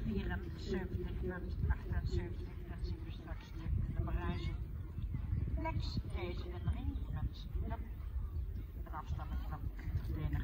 74 punt 78, dat zien we straks de beruizing. Lex, deze en ring met een afstamming van 20.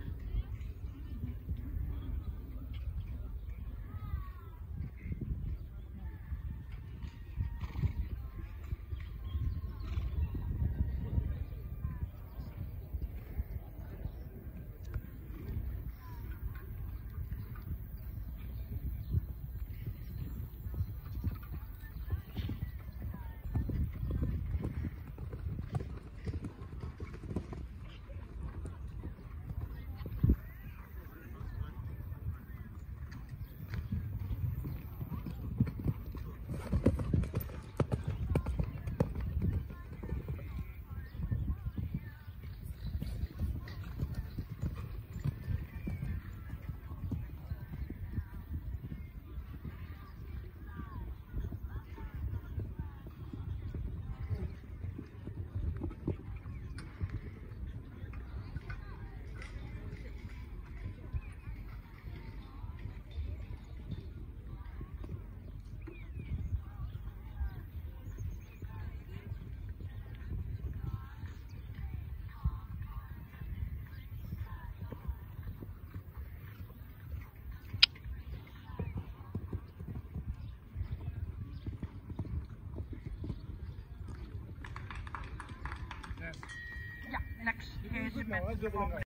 Ja, Lex, deze met